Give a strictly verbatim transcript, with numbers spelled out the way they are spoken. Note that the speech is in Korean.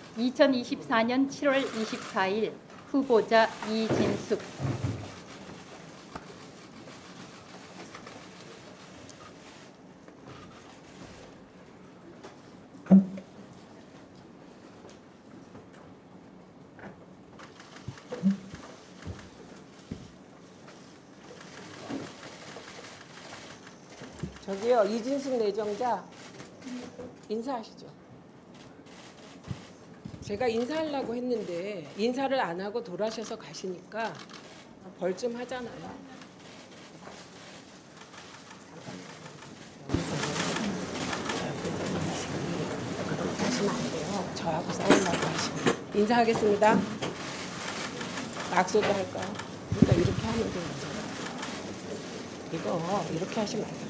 이천이십사년 칠월 이십사일 후보자 이진숙. 저기요, 이진숙 내정자 인사하시죠. 제가 인사하려고 했는데 인사를 안 하고 돌아셔서 가시니까 벌 좀 하잖아요. 그렇게 하시면 안 돼요. 저하고 싸우려고 하시면. 인사하겠습니다. 악수도 할까요? 그러니까 이렇게 하면 돼요. 이거 이렇게 하시면 안 돼요.